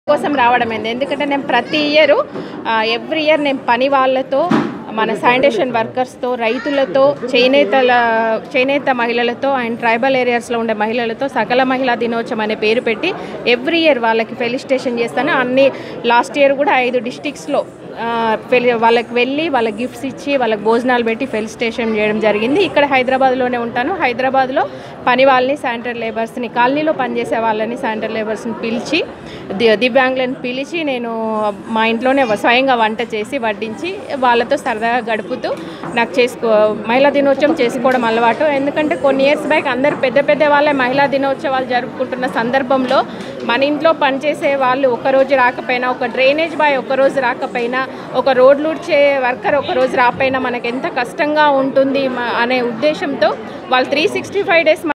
కోసం రావడమైంది. ఎందుకంటే నేను ప్రతి ఎవ్రీ ఇయర్ నేను పని వాళ్ళతో, మన శానిటేషన్ వర్కర్స్తో, రైతులతో, చేనేత మహిళలతో అండ్ ట్రైబల్ ఏరియాస్లో ఉండే మహిళలతో సకల మహిళా దినోత్సవం అనే పేరు పెట్టి ఎవ్రీ ఇయర్ వాళ్ళకి ఫెలిసిటేషన్ చేస్తాను. లాస్ట్ ఇయర్ కూడా 5 డిస్ట్రిక్ట్స్లో వాళ్ళకి వెళ్ళి వాళ్ళకి గిఫ్ట్స్ ఇచ్చి వాళ్ళకి భోజనాలు పెట్టి ఫెలిసిటేషన్ చేయడం జరిగింది. ఇక్కడ హైదరాబాద్లోనే ఉంటాను. హైదరాబాద్లో పని వాళ్ళని, శానిటరీ లేబర్స్ని, కాలనీలో పనిచేసే వాళ్ళని, శానిటరీ లేబర్స్ని పిలిచి, దివ్యాంగులను పిలిచి నేను మా ఇంట్లోనే స్వయంగా వంట చేసి వడ్డించి వాళ్ళతో సరదాగా గడుపుతూ నాకు మహిళా దినోత్సవం చేసుకోవడం అలవాటు. ఎందుకంటే కొన్ని ఇయర్స్ బ్యాక్ అందరు పెద్ద వాళ్ళే మహిళా దినోత్సవాలు జరుపుకుంటున్న సందర్భంలో మన ఇంట్లో పనిచేసే వాళ్ళు ఒకరోజు రాకపోయినా, ఒక డ్రైనేజ్ బాయ్ ఒకరోజు రాకపోయినా, ఒక రోడ్లు ఊడ్చే వర్కర్ ఒకరోజు రాకపోయినా మనకు ఎంత కష్టంగా ఉంటుంది అనే ఉద్దేశంతో వాళ్ళు 365 డేస్